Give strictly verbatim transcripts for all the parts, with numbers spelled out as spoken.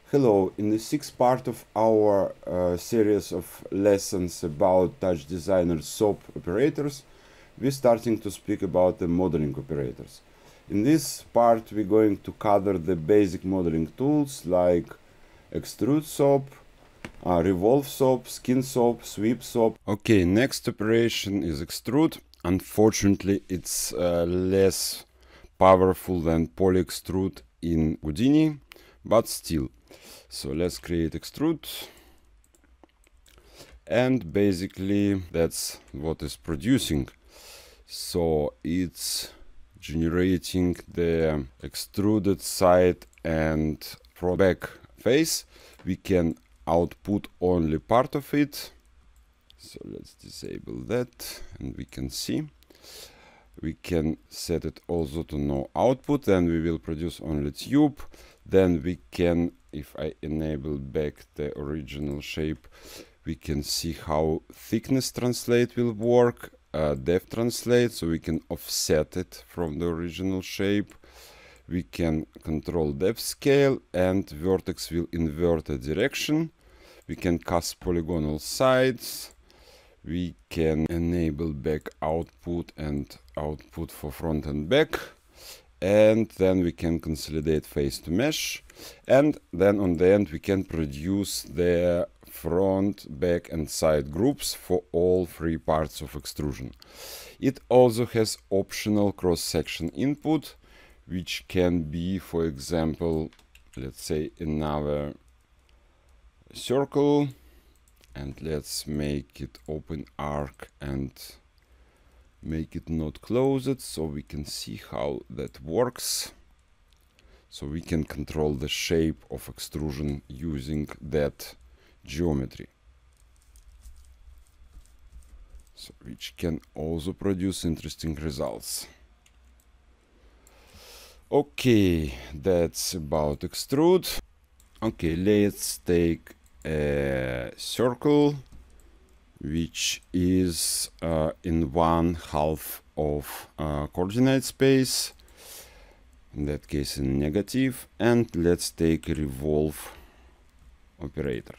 Hello, in the sixth part of our uh, series of lessons about TouchDesigner S O P Operators, we're starting to speak about the modeling operators. In this part, we're going to cover the basic modeling tools like Extrude S O P, uh, Revolve S O P, Skin S O P, Sweep S O P. Okay, next operation is Extrude. Unfortunately, it's uh, less powerful than Poly Extrude in Houdini, but still. So let's create Extrude, and basically that's what is producing. So it's generating the extruded side and front back face. We can output only part of it, so let's disable that, and we can see we can set it also to no output, then we will produce only tube. Then we can, if I enable back the original shape, we can see how thickness translate will work, uh, depth translate, so we can offset it from the original shape. We can control depth scale, and vertex will invert the direction. We can cast polygonal sides. We can enable back output and output for front and back. And then we can consolidate face to mesh, and then on the end we can produce the front, back and side groups for all three parts of extrusion. It also has optional cross-section input, which can be, for example, let's say another circle, and let's make it open arc and make it not closed, so we can see how that works. So we can control the shape of extrusion using that geometry, so which can also produce interesting results. Okay, that's about extrude. Okay, let's take a circle which is uh, in one half of uh, coordinate space, in that case in negative, and let's take a revolve operator,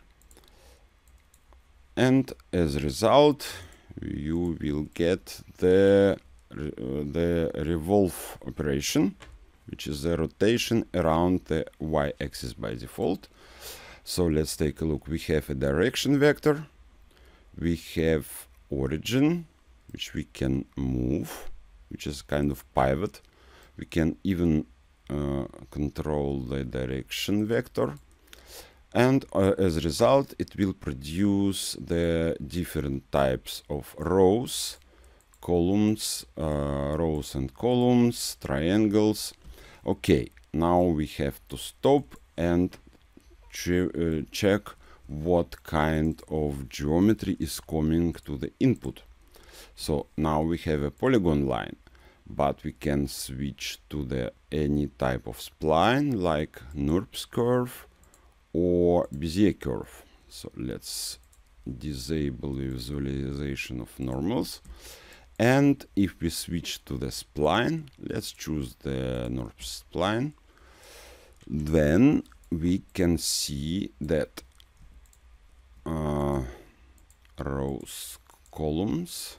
and as a result you will get the uh, the revolve operation, which is the rotation around the y-axis by default. So let's take a look. We have a direction vector. We have origin, which we can move, which is kind of pivot. We can even uh, control the direction vector. And uh, as a result, it will produce the different types of rows, columns, uh, rows and columns, triangles. Okay, now we have to stop and ch uh, check what kind of geometry is coming to the input. So now we have a polygon line, but we can switch to the any type of spline like NURBS curve or Bezier curve. So let's disable the visualization of normals, and if we switch to the spline, let's choose the NURBS spline, then we can see that Uh, rows, columns,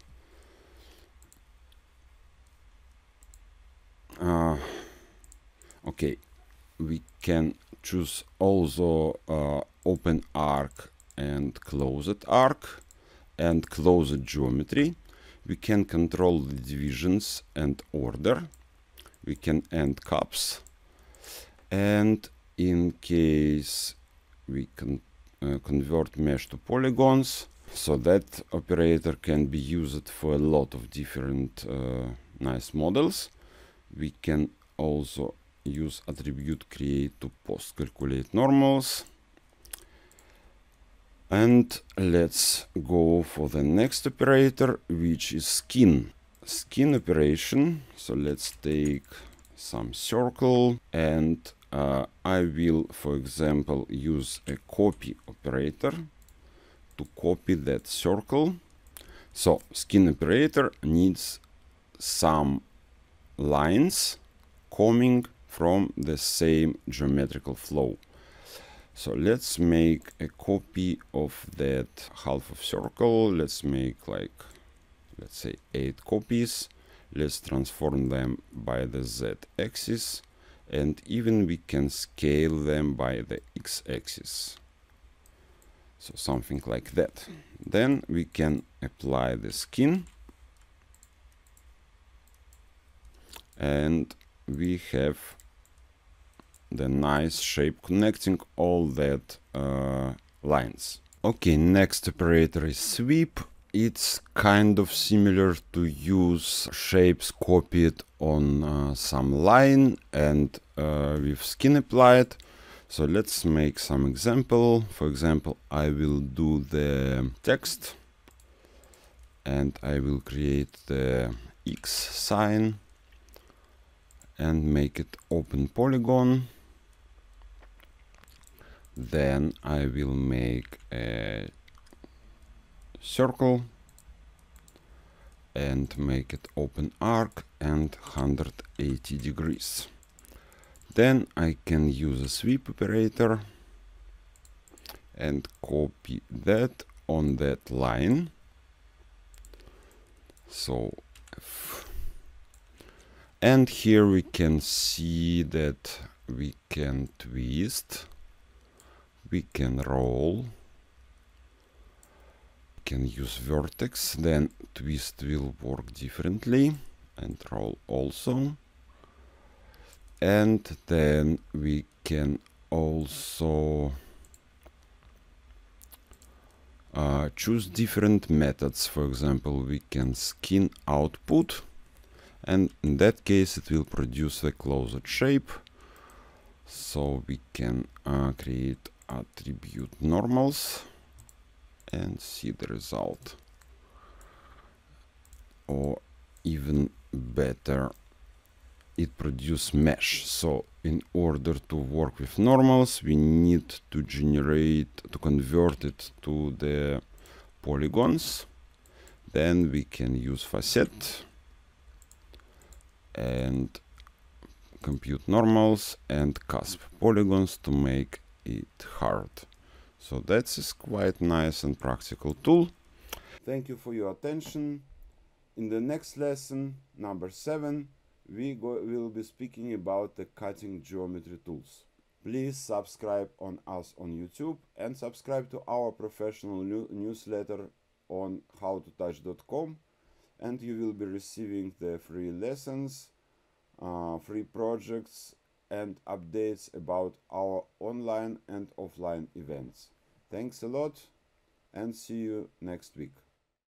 uh, okay, we can choose also uh, open arc and closed arc and closed geometry. We can control the divisions and order. We can end caps, and in case we can Uh, convert mesh to polygons, so that operator can be used for a lot of different uh, nice models. We can also use attribute create to post calculate normals. And let's go for the next operator, which is skin. Skin operation. So let's take some circle, and Uh, I will, for example, use a copy operator to copy that circle. So skin operator needs some lines coming from the same geometrical flow. So let's make a copy of that half of circle. Let's make like, let's say eight copies. Let's transform them by the z-axis, and even we can scale them by the x-axis. So something like that. Then we can apply the skin, and we have the nice shape connecting all that uh, lines. Okay, next operator is sweep. It's kind of similar to use shapes copied on uh, some line and uh, with skin applied. So let's make some example. For example, I will do the text and I will create the X sign and make it open polygon. Then I will make a circle and make it open arc and one hundred eighty degrees. Then I can use a sweep operator and copy that on that line. So, and here we can see that we can twist, we can roll, can use vertex, then twist will work differently, and roll also. And then we can also uh, choose different methods. For example, we can skin output, and in that case it will produce a closed shape. So we can uh, create attribute normals and see the result. Or even better, it produces mesh. So in order to work with normals, we need to generate, to convert it to the polygons. Then we can use facet and compute normals and cusp polygons to make it hard. So that is quite nice and practical tool. Thank you for your attention. In the next lesson, number seven, we go, will be speaking about the cutting geometry tools. Please subscribe on us on YouTube and subscribe to our professional new newsletter on how to touch dot com, and you will be receiving the free lessons, uh, free projects and updates about our online and offline events. Thanks a lot and see you next week.